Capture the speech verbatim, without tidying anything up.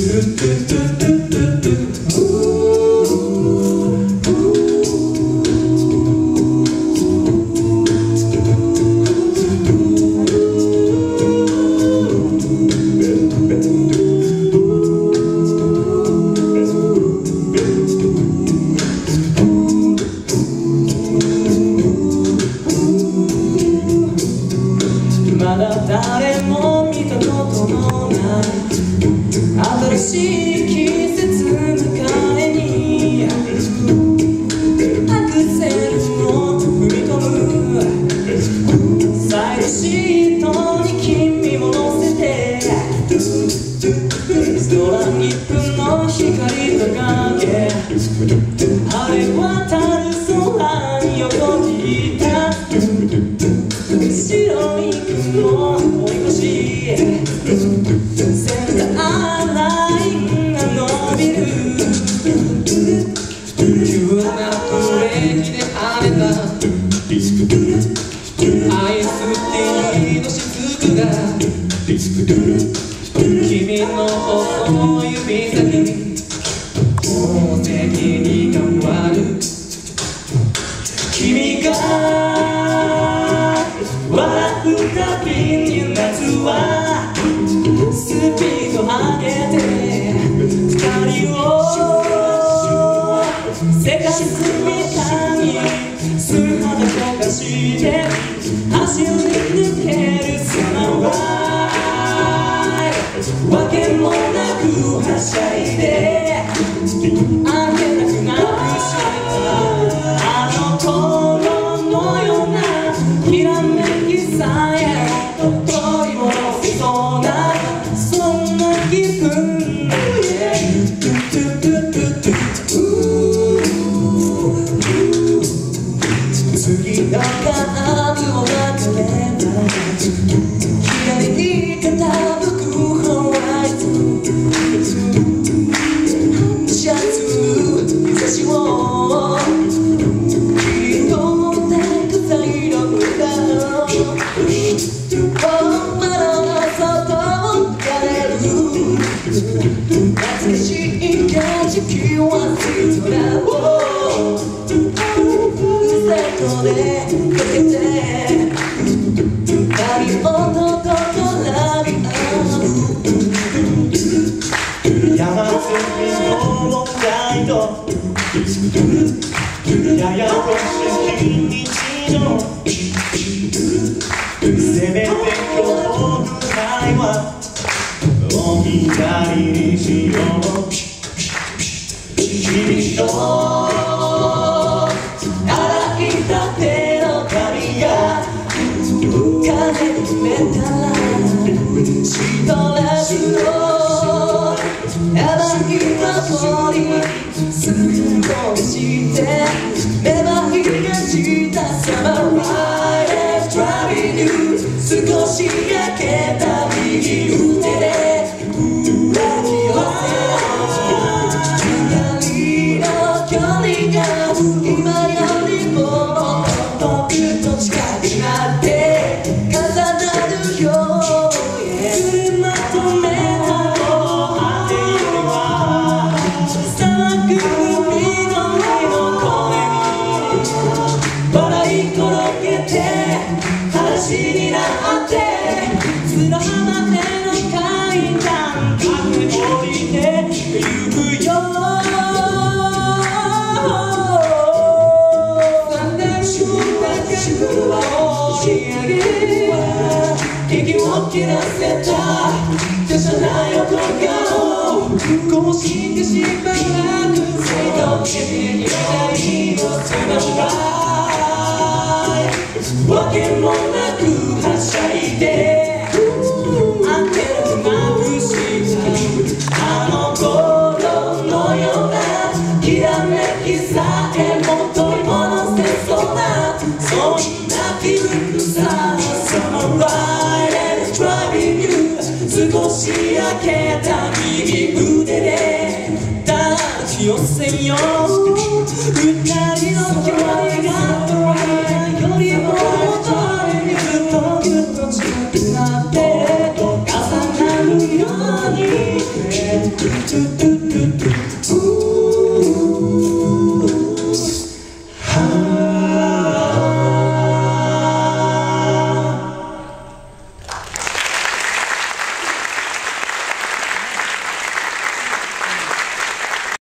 まだ誰も見たことのない新しい季節迎えにアクセルを踏み込むサイドシートに君も乗せて空一分の光と影晴れ渡る空に横切った白い雲を追い越しセンターラインが伸びる急なブレーキで跳ねたアイスティーの雫が君の細い指先宝石に変わる君が笑うたびに夏はスピード上げて二人を世界みたいに素肌とかして走り抜けるそのワイわけもなくはしゃいであげなくなくしたあの頃のようなきらめきさえ取り戻せそうなそんな気分次のカーブを分かれた左に傾くホワイトシャツ日差しを切り取ってく彩色だ本物の外をやれる懐かしい景色はついとだをセットでかけて何音とラビア山積みの街道ややこしい日常せめて今日ぐらいはお左にしよう君と洗いたての髪が風に決めたらシトラスを甘い香りすっごいして芽生えがしたサマーライフドライビング少し焼けた右腕で抱き寄せ二人の距離が今よりももっとぐっと近くなって重なるよ車止めたになって砂浜での階段駆け下りてゆくよ三年中だけを押し上げ息を切らせた華奢な横顔こうしてしばらく水道系にしたいのそのわけもなくはしゃいであけなくなくしたあの頃のようなきらめきさえも取り戻せそうなそんな気分さそのライドドライビング少し焼けた右腕で抱き寄せよう二人の距離が